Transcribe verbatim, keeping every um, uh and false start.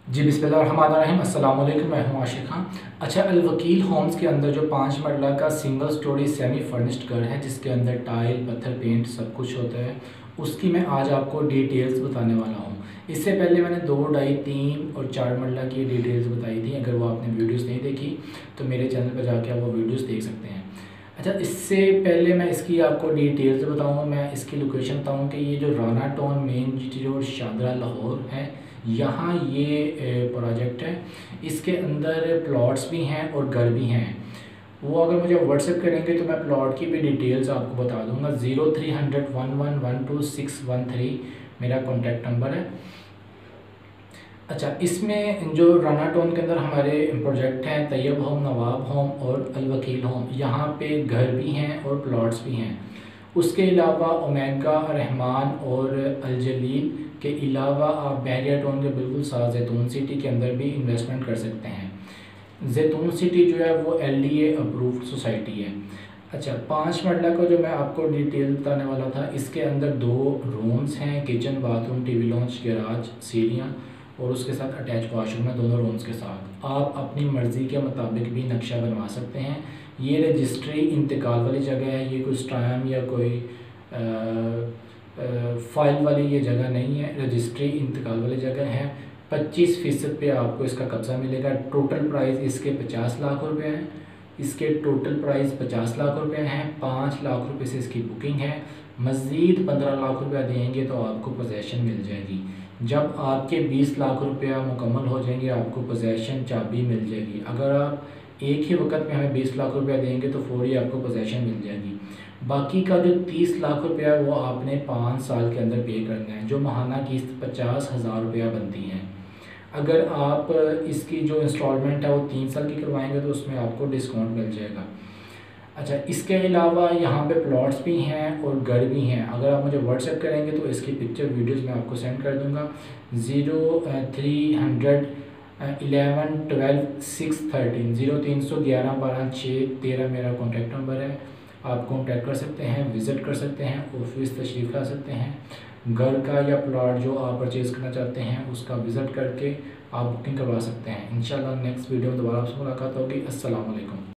जी बिस्मिल्लाहिर्रहमानिर्रहीम, अस्सलाम वालेकुम। मैं हूं आशिक खान। अच्छा, अल वकील होम्स के अंदर जो पाँच मरला का सिंगल स्टोरी सेमी फर्निश्ड घर है जिसके अंदर टाइल, पत्थर, पेंट सब कुछ होता है, उसकी मैं आज आपको डिटेल्स बताने वाला हूं। इससे पहले मैंने दो, ढाई, तीन और चार मरला की डिटेल्स बताई थी। अगर वो आपने वीडियोस नहीं देखी तो मेरे चैनल पर जाके आप वो वीडियोस देख सकते हैं। अच्छा, इससे पहले मैं इसकी आपको डिटेल्स बताऊँगा, मैं इसकी लोकेशन बताऊँ कि ये जो Rana town main GT road Shahdara Lahore है, यहाँ ये प्रोजेक्ट है। इसके अंदर प्लॉट्स भी हैं और घर भी हैं। वो अगर मुझे व्हाट्सएप करेंगे तो मैं प्लॉट की भी डिटेल्स आपको बता दूंगा। Zero three hundred one one one two six one three मेरा कॉन्टैक्ट नंबर है। अच्छा, इसमें जो राना टाउन के अंदर हमारे प्रोजेक्ट हैं तैयब होम, नवाब होम और अल वकील होम, यहाँ पे घर भी हैं और प्लॉट्स भी हैं। उसके अलावा ओमेगा, रहमान और अल जलील के अलावा आप बहरिया टाउन के बिल्कुल साथ जैतून सिटी के अंदर भी इन्वेस्टमेंट कर सकते हैं। जैतून सिटी जो है वो L D A approved society है। अच्छा, पाँच मरला का जो मैं आपको डिटेल बताने वाला था, इसके अंदर दो रूम्स हैं, kitchen, bathroom, TV lounge, garage, सीढ़ियाँ और उसके साथ अटैच वॉशरूम है दोनों रूम्स के साथ। आप अपनी मर्ज़ी के मुताबिक भी नक्शा बनवा सकते हैं। ये रजिस्ट्री इंतकाल वाली जगह है, ये कोई स्टैम्प या कोई आ, आ, फाइल वाली ये जगह नहीं है, रजिस्ट्री इंतकाल वाली जगह है। पच्चीस फ़ीसद पे आपको इसका कब्ज़ा मिलेगा। टोटल प्राइस इसके पचास लाख रुपए हैं। इसके टोटल प्राइस पचास लाख रुपए हैं। पाँच लाख रुपए से इसकी बुकिंग है। मज़ीद पंद्रह लाख रुपया देंगे तो आपको पोजेसन मिल जाएगी। जब आपके बीस लाख रुपया मुकम्मल हो जाएंगे आपको पोजेसन चाबी मिल जाएगी। अगर आप एक ही वक्त में हमें बीस लाख रुपया देंगे तो फौरी आपको पोजेसन मिल जाएगी। बाकी का जो तीस लाख रुपया वो आपने पाँच साल के अंदर पे करना है, जो माहाना किस्त पचास हज़ार रुपया बनती है। अगर आप इसकी जो इंस्टॉलमेंट है वो तीन साल की करवाएंगे तो उसमें आपको डिस्काउंट मिल जाएगा। अच्छा, इसके अलावा यहाँ पे प्लॉट्स भी हैं और घर भी हैं। अगर आप मुझे व्हाट्सएप करेंगे तो इसकी पिक्चर वीडियोस मैं आपको सेंड कर दूँगा। Zero three hundred eleven twelve six thirteen zero तीन सौ ग्यारह बारह छः तेरह मेरा कॉन्टैक्ट नंबर है। आप कॉन्टैक्ट कर सकते हैं, विज़िट कर सकते हैं, ऑफिस तशरीफ़ ला सकते हैं। घर का या प्लॉट जो आप परचेज़ करना चाहते हैं उसका विज़िट करके आप बुकिंग करवा सकते हैं। इंशाल्लाह नेक्स्ट वीडियो में दोबारा आपसे मुलाकात होगी। अस्सलाम वालेकुम।